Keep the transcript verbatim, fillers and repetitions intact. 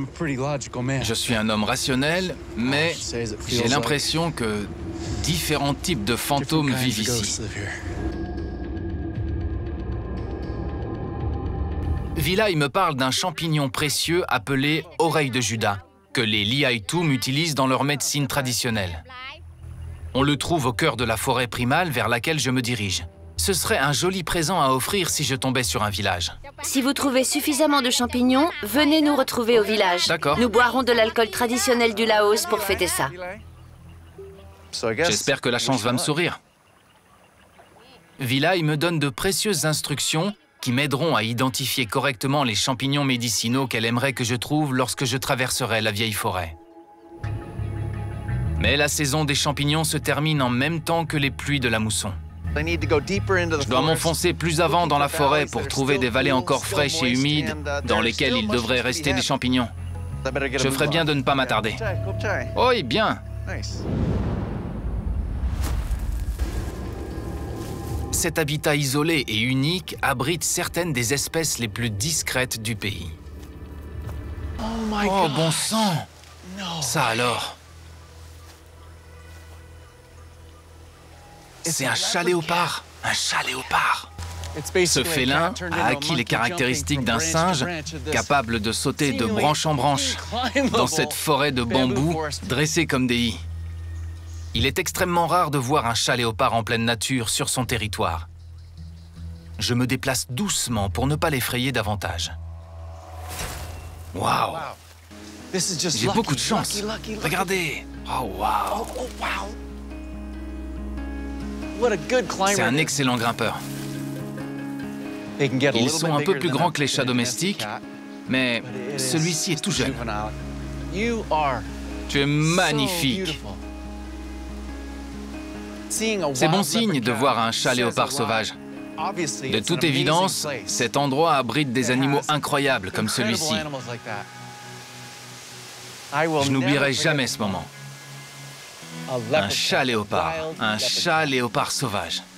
Je suis un homme rationnel, mais j'ai l'impression que différents types de fantômes vivent ici. Villai me parle d'un champignon précieux appelé oreille de Judas, que les Liaitum utilisent dans leur médecine traditionnelle. On le trouve au cœur de la forêt primale vers laquelle je me dirige. Ce serait un joli présent à offrir si je tombais sur un village. Si vous trouvez suffisamment de champignons, venez nous retrouver au village. D'accord. Nous boirons de l'alcool traditionnel du Laos pour fêter ça. J'espère que la chance va me sourire. Villai me donne de précieuses instructions qui m'aideront à identifier correctement les champignons médicinaux qu'elle aimerait que je trouve lorsque je traverserai la vieille forêt. Mais la saison des champignons se termine en même temps que les pluies de la mousson. Je dois m'enfoncer plus avant dans la forêt pour trouver des vallées encore fraîches et humides dans lesquelles il devrait rester des champignons. Je ferais bien de ne pas m'attarder. Oh, et bien! Cet habitat isolé et unique abrite certaines des espèces les plus discrètes du pays. Oh, bon sang! Ça alors! C'est un chat léopard! Un chat léopard! Ce félin a acquis les caractéristiques d'un singe, capable de sauter de branche en branche dans cette forêt de bambous dressée comme des i. Il est extrêmement rare de voir un chat léopard en pleine nature sur son territoire. Je me déplace doucement pour ne pas l'effrayer davantage. Waouh! J'ai beaucoup de chance. Regardez! Oh, waouh! C'est un excellent grimpeur. Ils sont un peu plus grands que les chats domestiques, mais celui-ci est tout jeune. Tu es magnifique! C'est bon signe de voir un chat léopard sauvage. De toute évidence, cet endroit abrite des animaux incroyables comme celui-ci. Je n'oublierai jamais ce moment. Un chat léopard, un chat léopard sauvage.